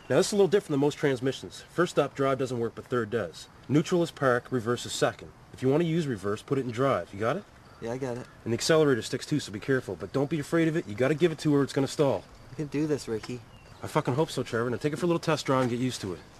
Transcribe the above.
Now this is a little different than most transmissions. First up, drive doesn't work, but third does. Neutral is park, reverse is second. If you want to use reverse, put it in drive. You got it? Yeah, I got it. And the accelerator sticks too, so be careful. But don't be afraid of it. You got to give it to her or it's going to stall. You can do this, Ricky. I fucking hope so, Trevor. Now take it for a little test drive and get used to it.